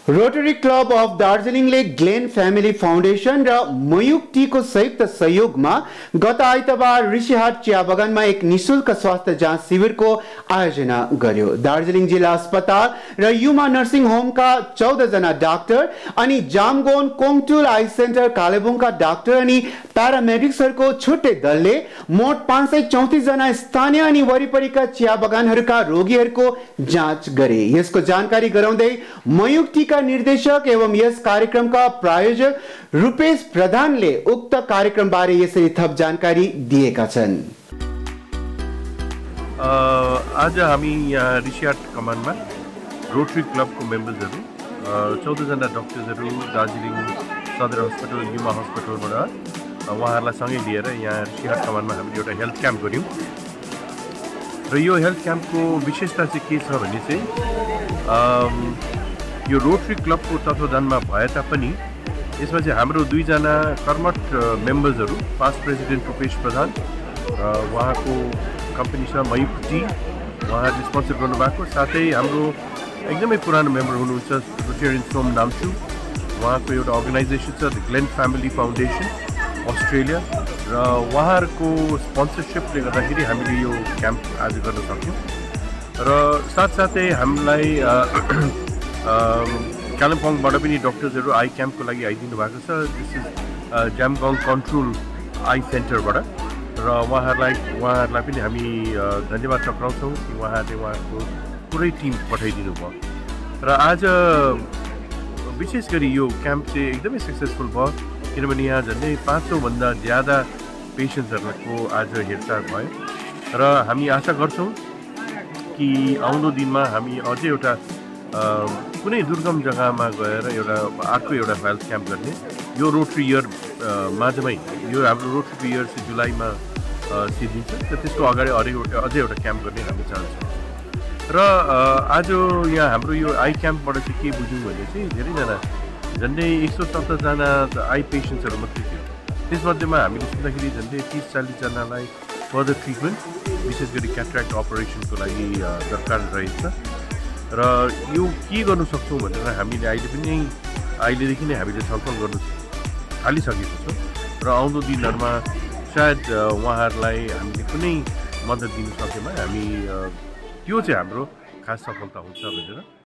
Rotary club of दार्जिलिङले Glen family foundation र मयुक टीको संयुक्त सहयोगमा गत आइतबार ऋषिहाट चिया बगानमा एक निशुल्क स्वास्थ्य जाँच शिविरको आयोजना गर्यो। दार्जिलिङ जिल्ला अस्पताल र युमा नर्सिङ होमका 14 जना डाक्टर अनि जामगोन कोङटुल आई सेन्टर कालेबुङका डाक्टर अनि प्यारामेडिक्सहरूको छुट्टै दलले मोट 534 जना स्थानीय अनि वरिपरिका चिया बगानहरूका रोगीहरूको जाँच गरे। यसको जानकारी गराउँदै मयुक टीका निर्देशक एवं यस कार्यक्रमका प्रायोजक रूपेश प्रधानले उक्त कार्यक्रम बारे यसरी थप जानकारी दिएका छन्। आज हामी यहाँ ऋषिहाट कमानमा रोटरी क्लबको मेम्बर्सहरू 14 जना डक्टर्सहरू दार्जिलिङ सदर हस्पिटल युमा हस्पिटलबाट उहाँहरूलाई सँगै लिएर यहाँ ऋषिहाट कमानमा हामीले एउटा हेल्थ क्याम्प गऱ्यौँ र यो हेल्थ क्याम्पको विशेषता चाहिँ के छ भने चाहिँ यो रोटरी क्लबको तत्त्वावधानमा भए तापनि यसमा चाहिँ हाम्रो 2 जना कर्मठ मेम्बर्सहरू पास्ट प्रेसिडेन्ट रूपेश प्रधान र उहाँको कम्पनी छ मयुक टी, उहाँहरूले स्पोन्सर गर्नुभएको, साथै हाम्रो एकदमै पुरानो मेम्बर हुनुहुन्छ रोटेरियन सोम नाम्चु, उहाँको एउटा अर्गनाइजेसन छ the Glen family foundation Australia र उहाँहरूको स्पोन्सरसिपले गर्दाखेरि हामीले यो क्याम्प आज गर्न सक्यौँ र साथसाथै हामीलाई कालिम्पोङबाट पनि डक्टर्सहरू आई क्याम्पको लागि आइदिनु भएको छ। This is Jamgon Kongtrul eye सेन्टरबाट र उहाँहरूलाई पनि हामी धन्यवाद टक्राउँछौँ कि उहाँहरूले उहाँको पुरै टिम पठाइदिनु भयो र आज विशेष गरी यो क्याम्प चाहिँ एकदमै सक्सेसफुल भयो किनभने यहाँ झन्डै 500 भन्दा ज्यादा पेसेन्ट्सहरूको आज हेरचाह भयो र हामी आशा गर्छौँ कि आउँदो दिनमा हामी अझै एउटा कुनै दुर्गम जग्गामा गएर अर्को एउटा हेल्थ क्याम्प गर्ने, यो रोटरी इयर माझमै यो हाम्रो रोटरी इयर चाहिँ जुलाईमा सिद्धिन्छ र त्यसको अगाडि अझै एउटा क्याम्प गर्ने हामी चाहन्छौँ र आज यहाँ हाम्रो यो आई क्याम्पबाट चाहिँ के बुझ्यौँ भने चाहिँ धेरैजना झन्डै 170 जना आई पेसेन्ट्सहरू मात्रै थियो। त्यसमध्येमा हामीले सुन्दाखेरि झन्डै 30-40 जनालाई फर्दर ट्रिटमेन्ट विशेष गरी क्याट्र्याक्ट अपरेसनको लागि दरकार रहेछ र यो के गर्नु सक्छौँ भनेर हामीले अहिलेदेखि नै हामीले छलफल गर्नु थालिसकेको छौँ र आउँदो दिनहरूमा सायद उहाँहरूलाई हामीले कुनै मद्दत दिन सकेमा हामी त्यो चाहिँ हाम्रो खास सफलता हुन्छ भनेर